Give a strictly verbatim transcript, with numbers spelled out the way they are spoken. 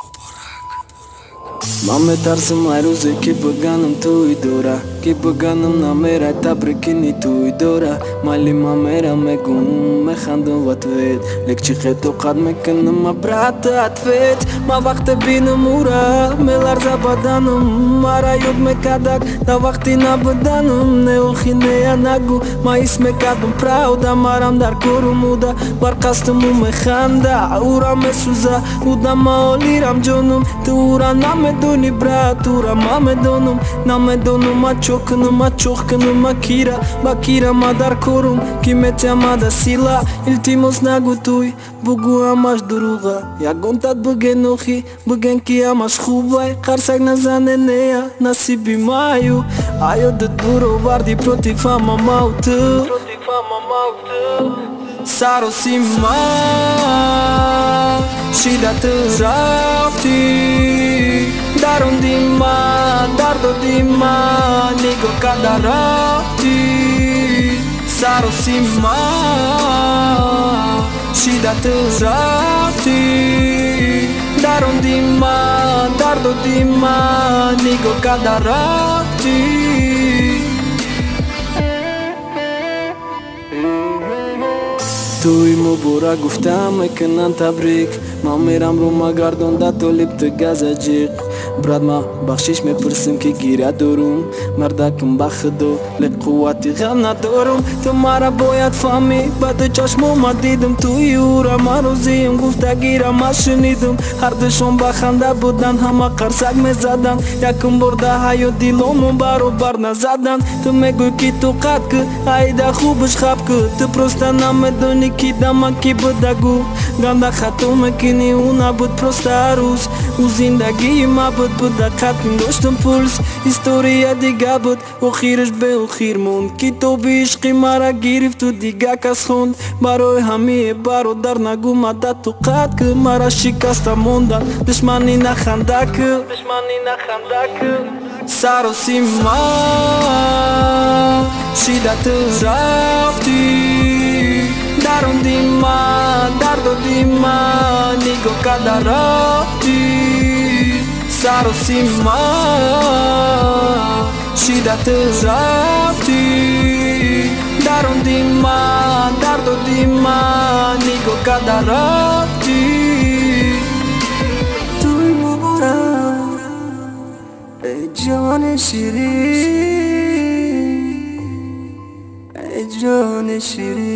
من میترسم هر روزی که بگنم توی دوره که بگنم نمیره تبریکنی توی دوره مالی ما میرم میگم میخندم و توید لیک چی خیتو قد میکنم برات اتفید ما وقت بینم اوره میلرزه بدنم مرا یاد میکدک تا وقتی نبودنم نیوخی نیا نگو ما ایس میکدم پراوده مرم در کرموده بر قصدمو میخنده اورا میسوزه بودم مالیرم جونم تو اورا نمیدونی برات تو را ما میدونم نمیدونم ما چو کنم ما چوخ کنم ما کیره با کیره ما در کرم کی میتیم دا سیلا التیموس نگو توی بگو همش دروغه یکون تد بگن نوخی بگن کی همش خوبه قرصک نزنه نیا نصیبی مایو آیو د دورو وردی پروتی فاما ماوتو سارو سیما شیدت رفتی درون دیما دردو دیما نیگو کدا رفتی سارو سیما شیدت رفتی درون دیما دردو دیما نیگو کدا رفتی توی مبورا گفتم میکنن تبریک ما میرم رو ما گردونده تو لیب تو گزجیق براد ما بخشش میپرسیم که گیره دارم مردکم بخدو لیب قوتی غم ندارم تو مرا باید فهمی بعد چشمو ما دیدم توی اورا ما روزیم گفته گیره ما شنیدم هر دوشون بخنده بودن همه قرصک میزدن یکم برده های و دیلومون برو بر نزدن تو میگوی که تو قد که ایده خوبش خب که تو پرسته نمیدونی کی دما کی بودگو گنده خطو مکنی اونا بود پروست روز او زندگی ما بود بود دقت داشتم پولس هیستوریا دیگه بود و خیرش به و خیر موند کی تو بیشقی مرا گرفت و دیگه کس خوند برای همه برو در نگو مدد تو قد که مرا شکست موندن دشمنی نخنده که دشمنی نخنده که سارو سیما شیدت رفتی درون دیما دردو دیما نیگو کدا رفتی سارو سیما شیدت رفتی درون دیما دردو دیما نیگو کدا رفتی توی مبارم ای جان شیرین ای جان شیرین